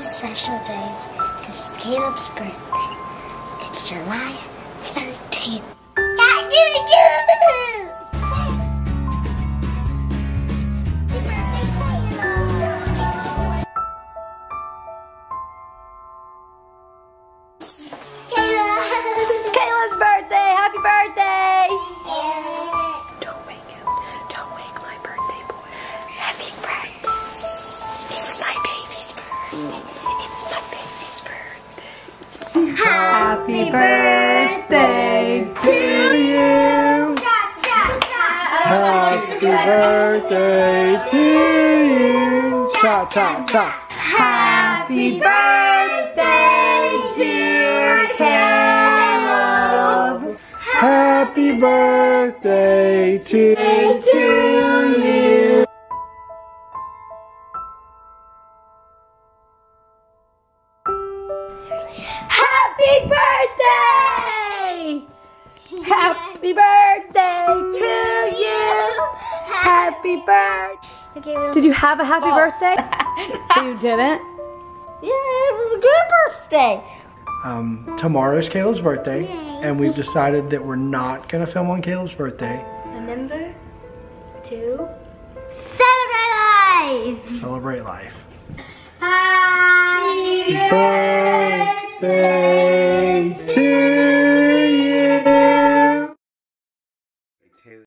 a special day because it's Caleb's birthday. It's July 13th. Caleb's birthday! Happy birthday! Don't wake him. Don't wake my birthday boy. Happy birthday. It's my baby's birthday. It's my baby's birthday. Happy birthday to you. Happy birthday to you. Cha cha cha. Happy birthday to Caleb. Happy birthday to you. Happy birthday! Happy birthday to you! Happy birthday! Did you have a happy birthday? You didn't? Yeah, it was a good birthday. Tomorrow's Caleb's birthday, and we've decided that we're not gonna film on Caleb's birthday. Remember to celebrate life. Celebrate life. Happy Birthday to